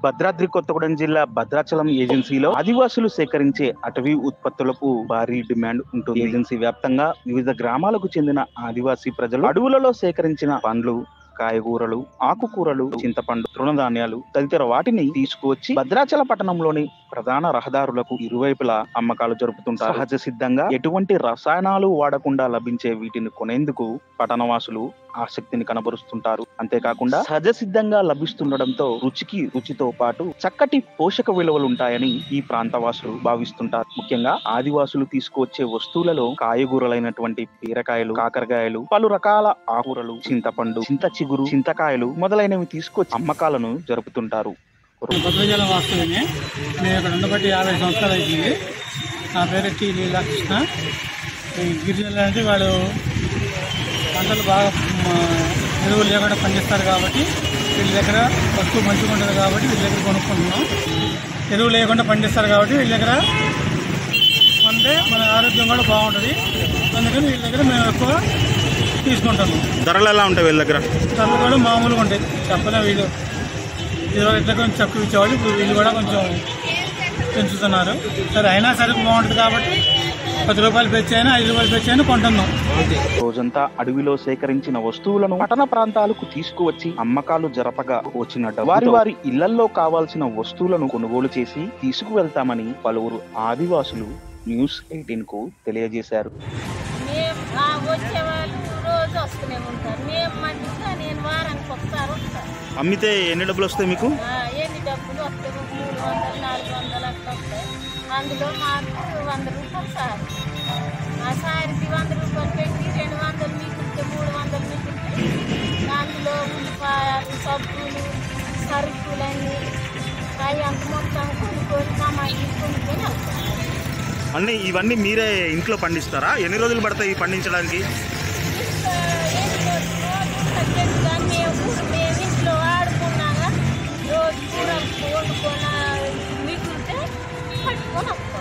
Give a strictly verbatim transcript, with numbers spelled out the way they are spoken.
భద్రాద్రి కొత్తగూడెం జిల్లా భద్రాచలం ఏజెన్సీలో ఆదివాసులు సేకరించే అటవీ ఉత్పత్తులకు భారీ డిమాండ్ ఉంటుంది. ఏజెన్సీ వ్యాప్తంగా వివిధ గ్రామాలకు చెందిన ఆదివాసీ ప్రజలు అడవులలో సేకరించిన పండ్లు, కాయగూరలు, ఆకుకూరలు, చింతపండు, తృణధాన్యాలు తదితర వాటిని తీసుకువచ్చి భద్రాచల పట్టణంలోని ప్రధాన రహదారులకు ఇరువైపులా అమ్మకాలు జరుపుతుంటారు. సహజ సిద్ధంగా ఎటువంటి రసాయనాలు వాడకుండా లభించే వీటిని కొనేందుకు పట్టణవాసులు ఆసక్తిని కనబరుస్తుంటారు. అంతేకాకుండా సహజ సిద్ధంగా లభిస్తుండటంతో రుచికి రుచితో పాటు చక్కటి పోషక విలువలు ఉంటాయని ఈ ప్రాంతవాసులు భావిస్తుంటారు. ముఖ్యంగా ఆదివాసులు తీసుకువచ్చే వస్తువులలో కాయగూరలైనటువంటి బీరకాయలు, కాకరకాయలు, పలు రకాల ఆకుకూరలు, చింతపండు, చింత చిగురు, చింతకాయలు మొదలైనవి తీసుకొచ్చి అమ్మకాలను జరుపుతుంటారు. భద్రాచలం వాస్తవమే. నేను ఇక్కడ ఉండబట్టి యాభై సంవత్సరాలు అవుతుంది. నా పేరు టీ లీలాకృష్ణ. ఈ గిరిజనులు అంటే వాళ్ళు పంటలు బాగా ఎరువులు లేకుండా పండిస్తారు కాబట్టి వీళ్ళ దగ్గర వస్తువు మంచిగా ఉంటుంది కాబట్టి వీళ్ళ దగ్గర కొనుక్కుంటున్నాం. ఎరువు లేకుండా పండిస్తారు కాబట్టి వీళ్ళ దగ్గర కొంటే మన ఆరోగ్యం కూడా బాగుంటుంది. అందుకని వీళ్ళ దగ్గర మేము ఎక్కువ తీసుకుంటాము. ధరలు ఎలా ఉంటాయి వీళ్ళ దగ్గర? ధరలు కూడా మామూలుగా ఉంటాయి. చెప్పలే వీళ్ళు ఇదివరకు ఇట్లా కొంచెం తక్కువ ఇచ్చేవాళ్ళు, ఇప్పుడు వీళ్ళు కూడా కొంచెం పెంచుతున్నారు. సరే అయినా సరుకు బాగుంటుంది కాబట్టి పది రూపాయలు పెంచైనా ఐదు రూపాయలు పెంచైనా కొంటున్నాం. రోజంతా అడవిలో సేకరించిన వస్తువులను పట్టణ ప్రాంతాలకు తీసుకువచ్చి అమ్మకాలు జరపగా వచ్చినట్టు వారి వారి ఇళ్లలో కావాల్సిన వస్తువులను కొనుగోలు చేసి తీసుకువెళ్తామని పలువురు ఆదివాసులు న్యూస్ ఎయిటీన్ కు తెలియజేశారు. అమ్మితే ఎన్ని డబ్బులు వస్తాయి మీకు? ఎన్ని డబ్బులు వస్తాయి? మూడు వందలు నాలుగు వందలు అట్లా వస్తాయి. అందులో మాకు వంద రూపాయలు సారి, ఆ సారికి వంద రూపాయలు పెట్టి రెండు వందలు మిగిలితే మూడు వందలు మిగిలితే అందులో ఉల్లిపాయలు, సబ్బులు, సరుకులన్నీ అవి అంత మొత్తం కొనుక్కొని సామాన్లు కొనుక్కొని వెళ్తాం. అన్నీ ఇవన్నీ మీరే ఇంట్లో పండిస్తారా? ఎన్ని రోజులు పడతాయి పండించడానికి? మేము మేము ఇంట్లో వాడుకున్నాగా రోజు కూర వండుకొని మిగిలితే పట్టుకొని